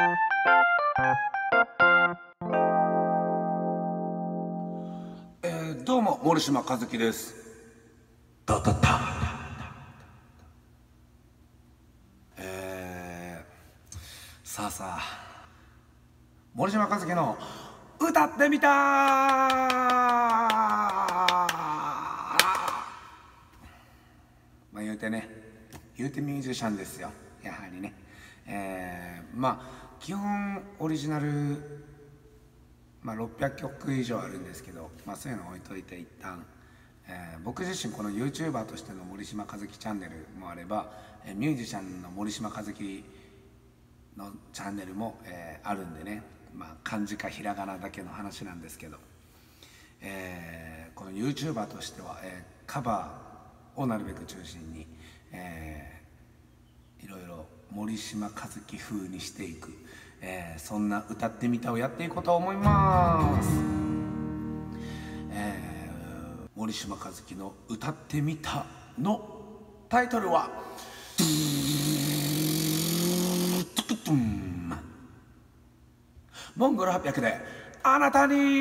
どうも森島和樹です。さあさあ、森島和樹の歌ってみた。まあ言うてね、ミュージシャンですよ、やはりね。まあ基本オリジナル、600曲以上あるんですけど、そういうの置いといて一旦、僕自身この YouTuber としての森島和樹チャンネルもあれば、ミュージシャンの森島和樹のチャンネルも、あるんでね、漢字かひらがなだけの話なんですけど、この YouTuber としては、カバーをなるべく中心に、いろいろ森島和樹風にしていく、そんな歌ってみたをやっていこうと思います。森島和樹の歌ってみたのタイトルはモンゴル800であなたにイエイ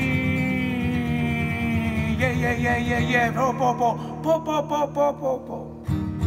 イエイイエイイエイポポポポポポポポポ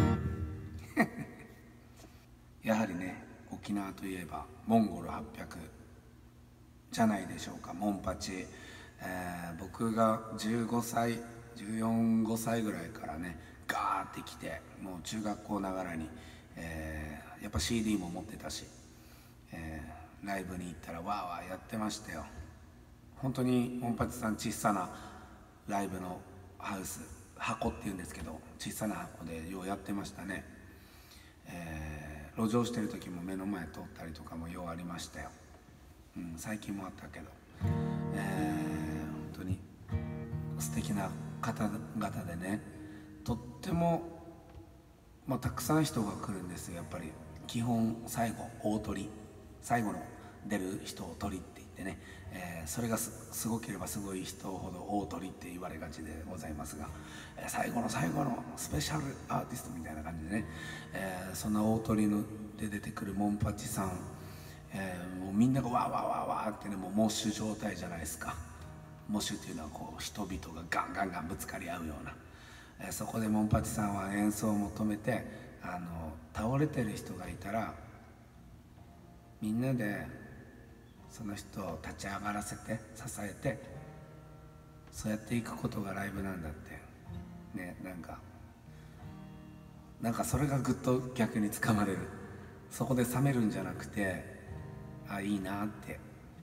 やはりね、沖縄といえばモンゴル800じゃないでしょうか。モンパチ、僕が15歳14、5歳ぐらいからねガーってきて、もう中学校ながらに、やっぱ CD も持ってたし、ライブに行ったらわーわーやってましたよ。本当にモンパチさん小さなライブのハウス、箱っていうんですけど、小さな箱でようやってましたね。路上してる時も目の前通ったりとかもようありましたよ。最近もあったけど、本当に素敵な方々でね、とっても、たくさん人が来るんですよ。やっぱり基本最後大鳥、最後の出る人を鳥って言ってね、それがすごければすごい人ほど大鳥って言われがちでございますが、最後の最後のスペシャルアーティストみたいな感じでね、そんな大鳥で出てくるモンパチさん、もうみんながわーわーわーわーってね、もうモッシュ状態じゃないですか。モッシュっていうのはこう人々がガンガンガンぶつかり合うような、そこでモンパチさんは演奏を求めて、倒れてる人がいたらみんなでその人を立ち上がらせて支えて、そうやっていくことがライブなんだってね。なんかそれがぐっと逆につかまれる。そこで冷めるんじゃなくて、いいなって、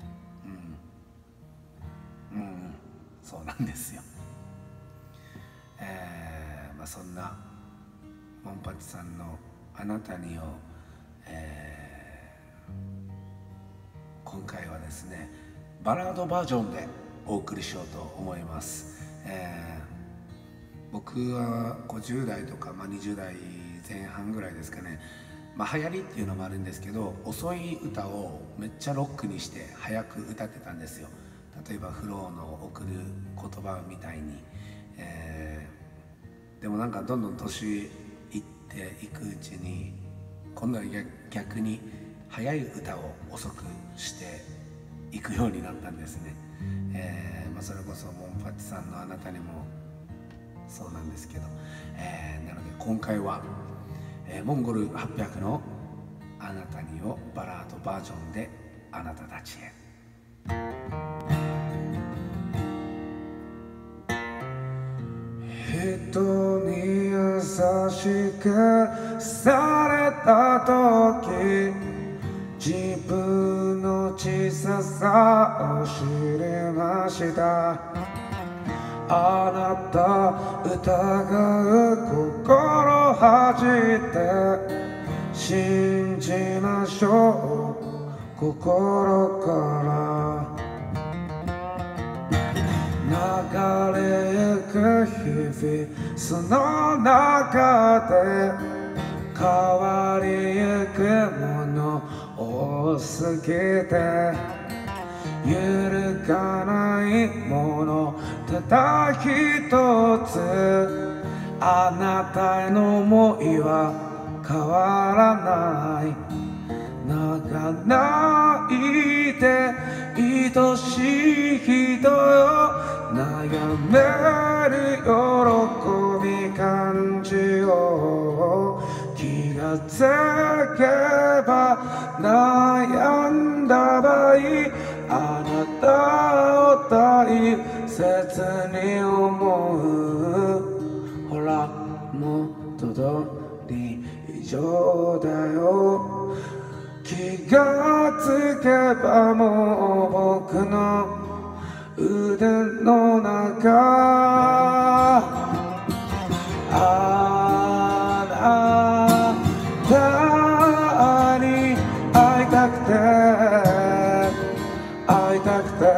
そうなんですよ。そんなモンパチさんのあなたにを、今回はですねバラードバージョンでお送りしようと思います。僕は50代とか、20代前半ぐらいですかね。流行りっていうのもあるんですけど、遅い歌をめっちゃロックにして早く歌ってたんですよ。例えばフローの送る言葉みたいに、でもなんかどんどん年いっていくうちに、今度は逆に早い歌を遅くしていくようになったんですね。それこそモンパチさんのあなたにもそうなんですけど、なので今回は、モンゴル800のあなたにをバラードバージョンであなたたちへ。人に優しくされた時、自分の小ささを知りました。あなた疑う心恥じて信じましょう、心から流れゆく日々、その中で変わりゆくもの多すぎて、揺るがないものただ一つ、あなたへの想いは変わらない。流が泣いて愛しい人よ悩める喜び感じよ気がつけば悩んだ場合あなたを大切に思うほら元通り以上だよ気がつけばもう僕の腕の中あなたに会いたくて会いたくて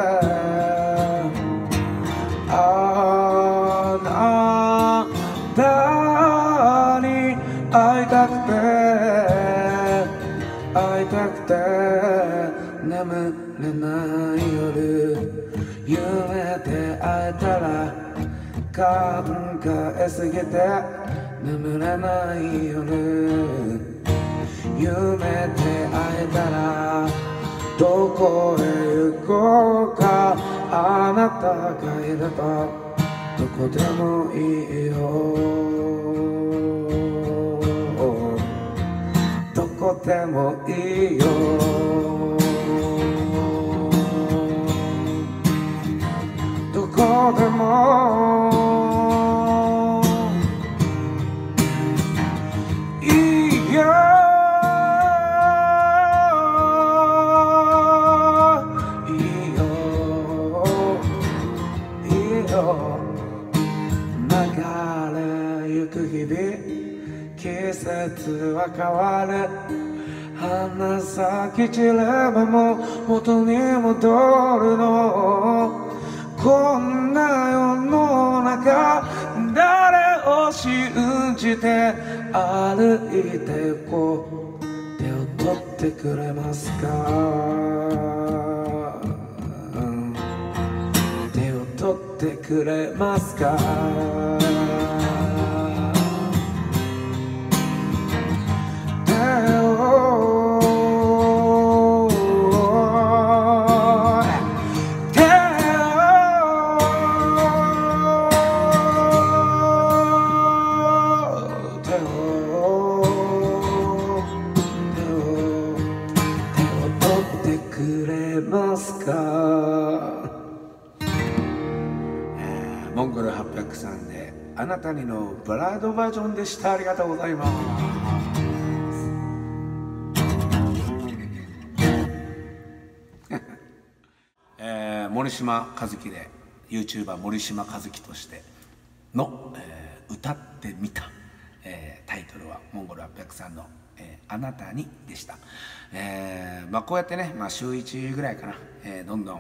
あなたに会いたくて会いたくて眠れない夜夢で会えたら考えすぎて眠れない夜夢で会えたらどこへ行こうかあなたがいればどこでもいいよどこでもいいよどこでもいいよいいよいいよ流れゆく日々季節は変わる花咲き散ればもう元に戻るのこんな世の中誰を信じて歩いて行こう手を取ってくれますか手を取ってくれますかモンゴル800さんであなたにのバラードバージョンでした。ありがとうございます。森島和樹で YouTuber 森島和樹としての、歌ってみた、タイトルはモンゴル800さんの、あなたにでした。こうやってね、週1ぐらいかな、どんどん、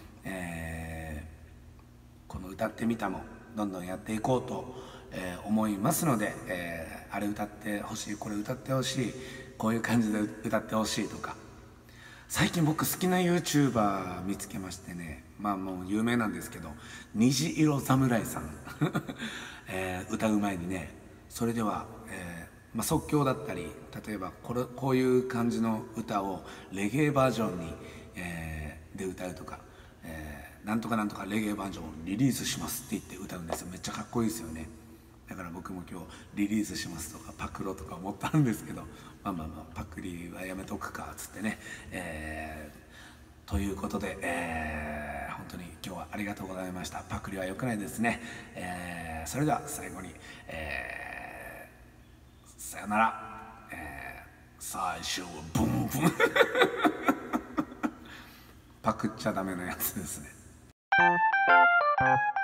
この歌ってみたもどんどんやっていこうと、思いますので、あれ歌ってほしいこれ歌ってほしいこういう感じで歌ってほしいとか最近僕好きな YouTuber 見つけましてねもう有名なんですけど虹色侍さん、歌う前にねそれでは、即興だったり例えばこういう感じの歌をレゲエバージョンに、で歌うとか、なんとかなんとかレゲエバージョンをリリースしますって言って歌うんですよ。めっちゃかっこいいですよね。だから僕も今日リリースしますとかパクロとか思ったんですけどパクリはやめとくかっつってね、ということで、本当に今日はありがとうございました。パクリは良くないですね。それでは最後に、さよなら、最初はブンブンパクっちゃダメなやつですね。